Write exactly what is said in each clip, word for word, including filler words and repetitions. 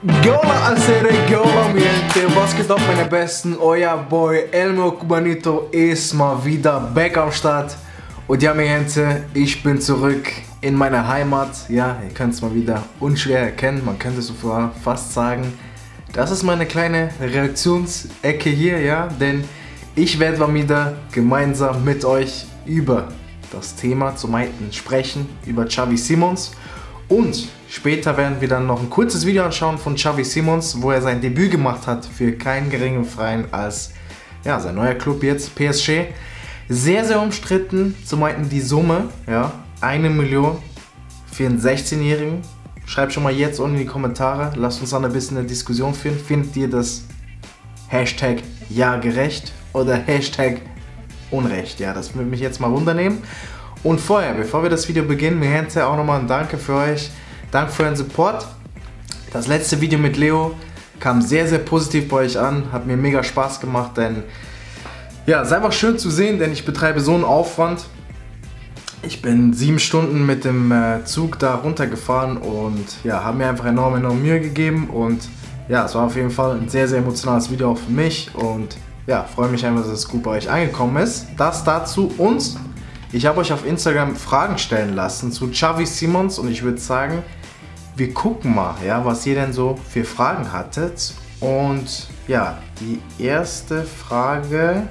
Gola Acere, Gola Miente, was geht ab meine Besten? Euer Boy Elmo Cubanito ist mal wieder back am Start. Und ja, Miente, ich bin zurück in meiner Heimat. Ja, ihr könnt es mal wieder unschwer erkennen, man könnte so fast sagen, das ist meine kleine Reaktionsecke hier, ja, denn ich werde mal wieder gemeinsam mit euch über das Thema zum einen sprechen, über Xavi Simons. Und später werden wir dann noch ein kurzes Video anschauen von Xavi Simons, wo er sein Debüt gemacht hat für keinen geringen Verein als ja, sein neuer Club jetzt, P S G. Sehr, sehr umstritten, zum einen die Summe, ja, eine Million für einen sechzehnjährigen. Schreibt schon mal jetzt unten in die Kommentare, lasst uns dann ein bisschen eine Diskussion führen. Findet ihr das Hashtag ja gerecht oder Hashtag Unrecht? Ja, das würde mich jetzt mal runternehmen. Und vorher, bevor wir das Video beginnen, mir hätte auch nochmal ein Danke für euch. Danke für euren Support. Das letzte Video mit Leo kam sehr, sehr positiv bei euch an. Hat mir mega Spaß gemacht, denn ja, es ist einfach schön zu sehen, denn ich betreibe so einen Aufwand. Ich bin sieben Stunden mit dem äh, Zug da runtergefahren und ja, habe mir einfach enorm, enorm Mühe gegeben. Und ja, es war auf jeden Fall ein sehr, sehr emotionales Video auch für mich. Und ja, freue mich einfach, dass es gut bei euch angekommen ist. Das dazu und ich habe euch auf Instagram Fragen stellen lassen zu Xavi Simons und ich würde sagen, wir gucken mal, ja, was ihr denn so für Fragen hattet. Und ja, die erste Frage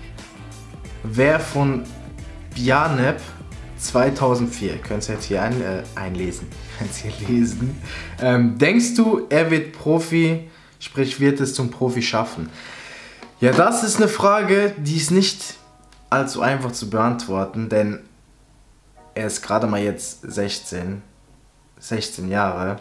wäre von Bjanep zweitausendvier. Könnt ihr jetzt hier ein, äh, einlesen. Könnt ihr hier lesen. Ähm, denkst du, er wird Profi, sprich wird es zum Profi schaffen? Ja, das ist eine Frage, die ist nicht allzu einfach zu beantworten, denn er ist gerade mal jetzt sechzehn, sechzehn Jahre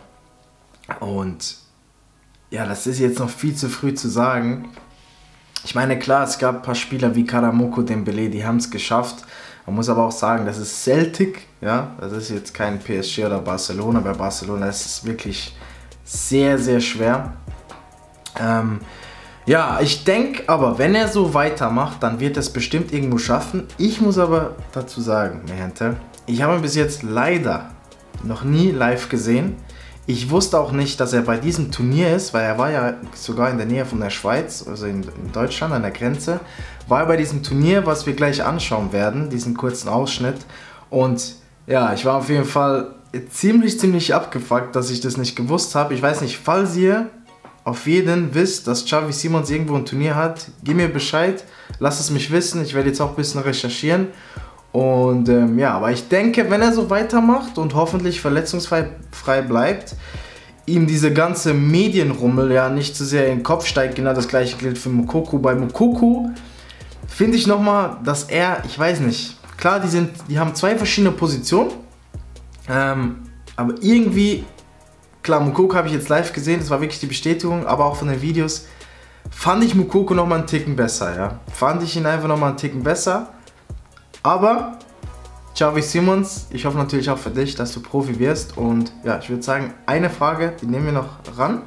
und ja, das ist jetzt noch viel zu früh zu sagen. Ich meine, klar, es gab ein paar Spieler wie Karamoko, Dembélé, die haben es geschafft. Man muss aber auch sagen, das ist Celtic, ja, das ist jetzt kein P S G oder Barcelona. Bei Barcelona ist es wirklich sehr, sehr schwer. Ähm, Ja, ich denke aber, wenn er so weitermacht, dann wird er es bestimmt irgendwo schaffen. Ich muss aber dazu sagen, Mehente, ich habe ihn bis jetzt leider noch nie live gesehen. Ich wusste auch nicht, dass er bei diesem Turnier ist, weil er war ja sogar in der Nähe von der Schweiz, also in, in Deutschland an der Grenze. War er bei diesem Turnier, was wir gleich anschauen werden, diesen kurzen Ausschnitt. Und ja, ich war auf jeden Fall ziemlich, ziemlich abgefuckt, dass ich das nicht gewusst habe. Ich weiß nicht, falls ihr auf jeden wisst, dass Xavi Simons irgendwo ein Turnier hat, gib mir Bescheid, lasst es mich wissen, ich werde jetzt auch ein bisschen recherchieren. Und ähm, ja, aber ich denke, wenn er so weitermacht und hoffentlich verletzungsfrei frei bleibt, ihm diese ganze Medienrummel ja nicht zu sehr in den Kopf steigt, genau das gleiche gilt für Moukoko. Bei Moukoko finde ich nochmal, dass er, ich weiß nicht, klar, die, sind, die haben zwei verschiedene Positionen, ähm, aber irgendwie, klar, Moukoko habe ich jetzt live gesehen, das war wirklich die Bestätigung, aber auch von den Videos fand ich Moukoko nochmal einen Ticken besser, ja. Fand ich ihn einfach nochmal einen Ticken besser. Aber Xavi Simons, ich hoffe natürlich auch für dich, dass du Profi wirst. Und ja, ich würde sagen, eine Frage, die nehmen wir noch ran.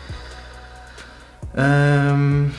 Ähm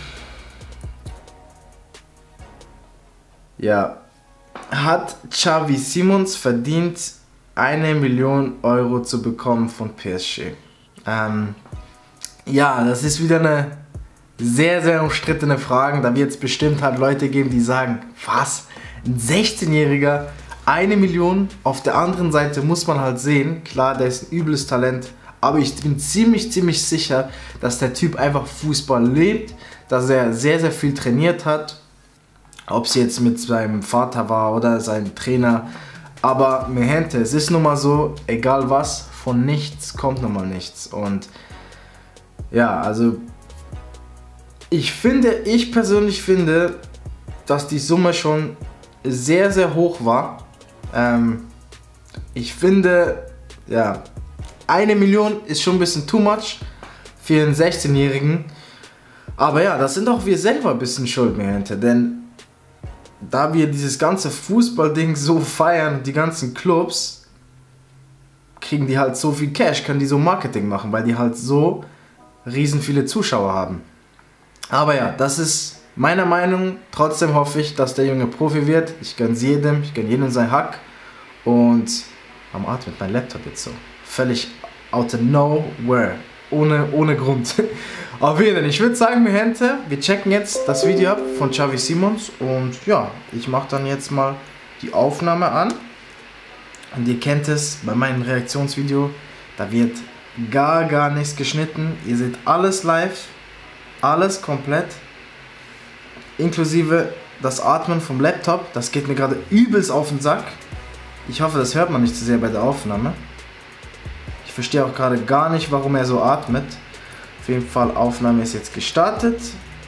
ja, hat Xavi Simons verdient, eine Million Euro zu bekommen von P S G? Ähm, ja, das ist wieder eine sehr, sehr umstrittene Frage. Da wird es bestimmt halt Leute geben, die sagen, was? Ein sechzehnjähriger, eine Million. Auf der anderen Seite muss man halt sehen, klar, der ist ein übles Talent, aber ich bin ziemlich, ziemlich sicher, dass der Typ einfach Fußball lebt, dass er sehr, sehr viel trainiert hat. Ob es jetzt mit seinem Vater war oder seinem Trainer. Aber Mehente, es ist nun mal so, egal was, von nichts kommt nun mal nichts. Und ja, also ich finde, ich persönlich finde, dass die Summe schon sehr, sehr hoch war. Ähm, ich finde, ja, eine Million ist schon ein bisschen too much für einen sechzehnjährigen. Aber ja, das sind auch wir selber ein bisschen schuld, Mehente, denn da wir dieses ganze Fußballding so feiern, die ganzen Clubs, kriegen die halt so viel Cash, können die so Marketing machen, weil die halt so riesen viele Zuschauer haben. Aber ja, das ist meiner Meinung. Trotzdem hoffe ich, dass der Junge Profi wird. Ich gönne es jedem, ich gönne jedem sein Hack. Und am Atmen, mein Laptop jetzt so. Völlig out of nowhere. ohne, ohne Grund. Auf jeden Fall, ich würde sagen, wir Hände, wir checken jetzt das Video ab von Xavi Simons und ja, ich mache dann jetzt mal die Aufnahme an. Und ihr kennt es bei meinem Reaktionsvideo, da wird gar, gar nichts geschnitten. Ihr seht alles live, alles komplett, inklusive das Atmen vom Laptop. Das geht mir gerade übelst auf den Sack. Ich hoffe, das hört man nicht zu sehr bei der Aufnahme. Ich verstehe auch gerade gar nicht, warum er so atmet. Auf jeden Fall, Aufnahme ist jetzt gestartet.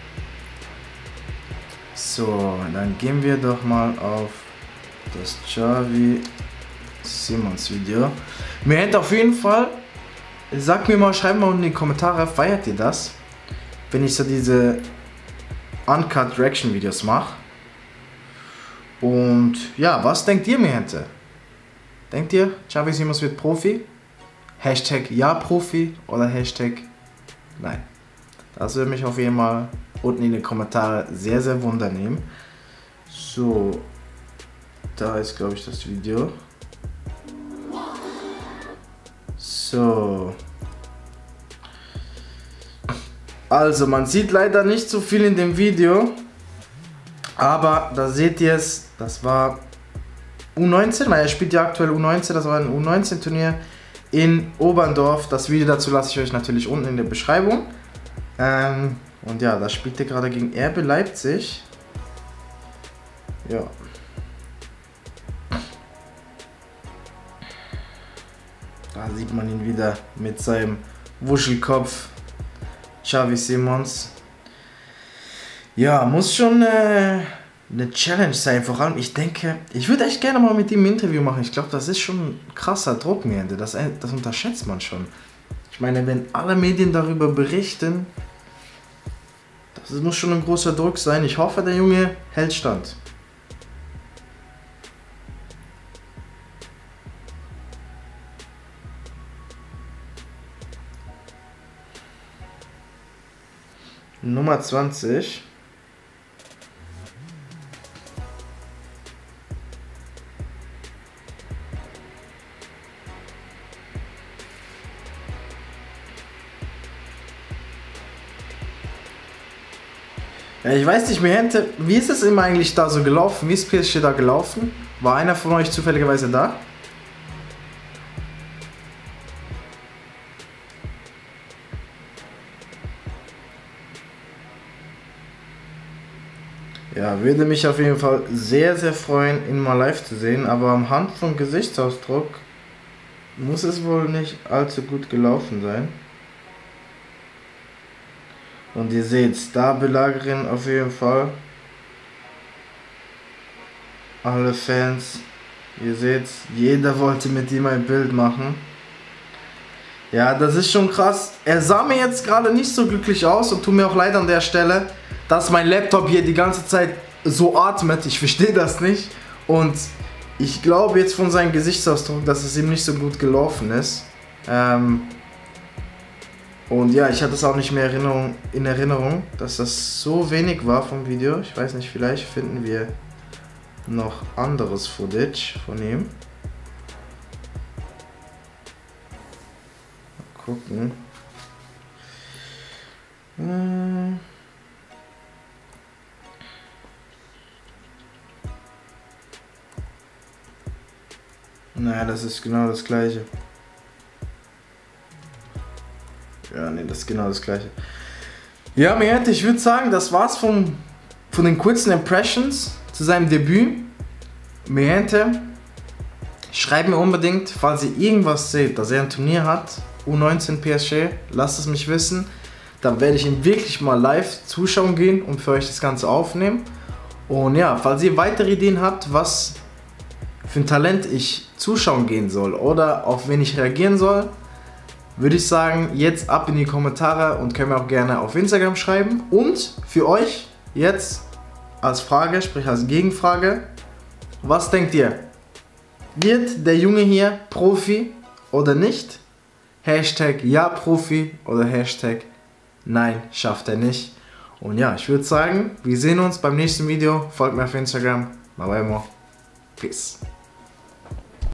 So, dann gehen wir doch mal auf das Xavi Simons Video. Mir hätte auf jeden Fall, sagt mir mal, schreibt mal unten in die Kommentare, feiert ihr das? Wenn ich so diese Uncut Reaction Videos mache. Und ja, was denkt ihr, mir hätte? Denkt ihr, Xavi Simons wird Profi? Hashtag ja Profi oder Hashtag nein. Das würde mich auf jeden Fall unten in die Kommentare sehr, sehr wundernehmen. So, da ist, glaube ich, das Video. So. Also, man sieht leider nicht so viel in dem Video. Aber da seht ihr es, das war U neunzehn, weil er spielt ja aktuell U neunzehn, das war ein U neunzehn Turnier in Oberndorf. Das Video dazu lasse ich euch natürlich unten in der Beschreibung. Ähm, und ja, da spielt er gerade gegen R B Leipzig. Ja. Da sieht man ihn wieder mit seinem Wuschelkopf. Xavi Simons. Ja, muss schon äh, eine Challenge sein. Vor allem, ich denke, ich würde echt gerne mal mit ihm ein Interview machen. Ich glaube, das ist schon ein krasser Druck, mir. Das, das unterschätzt man schon. Ich meine, wenn alle Medien darüber berichten, das muss schon ein großer Druck sein. Ich hoffe, der Junge hält stand. Nummer zwanzig. Ja, ich weiß nicht mehr, wie ist es immer eigentlich da so gelaufen? Wie ist P S G da gelaufen? War einer von euch zufälligerweise da? Ja, würde mich auf jeden Fall sehr, sehr freuen, ihn mal live zu sehen, aber am Hand vom Gesichtsausdruck muss es wohl nicht allzu gut gelaufen sein. Und ihr seht, Starbelagerin auf jeden Fall. Alle Fans, ihr seht, jeder wollte mit ihm ein Bild machen. Ja, das ist schon krass. Er sah mir jetzt gerade nicht so glücklich aus und tut mir auch leid an der Stelle, dass mein Laptop hier die ganze Zeit so atmet. Ich verstehe das nicht. Und ich glaube jetzt von seinem Gesichtsausdruck, dass es ihm nicht so gut gelaufen ist. Ähm und ja, ich hatte es auch nicht mehr Erinnerung, in Erinnerung, dass das so wenig war vom Video. Ich weiß nicht, vielleicht finden wir noch anderes Footage von ihm. Mal gucken. Hm. Naja, das ist genau das gleiche. Ja, nee, das ist genau das gleiche. Ja, mir hätte, ich würde sagen, das war's vom, von den kurzen Impressions zu seinem Debüt. Mir hätte, schreibt mir unbedingt, falls ihr irgendwas seht, dass er ein Turnier hat, U neunzehn P S G, lasst es mich wissen. Dann werde ich ihm wirklich mal live zuschauen gehen und für euch das Ganze aufnehmen. Und ja, falls ihr weitere Ideen habt, was für ein Talent ich zuschauen gehen soll oder auf wen ich reagieren soll, würde ich sagen, jetzt ab in die Kommentare und können wir auch gerne auf Instagram schreiben. Und für euch jetzt als Frage, sprich als Gegenfrage, was denkt ihr? Wird der Junge hier Profi oder nicht? Hashtag ja Profi oder Hashtag nein, schafft er nicht. Und ja, ich würde sagen, wir sehen uns beim nächsten Video. Folgt mir auf Instagram. Mal Peace.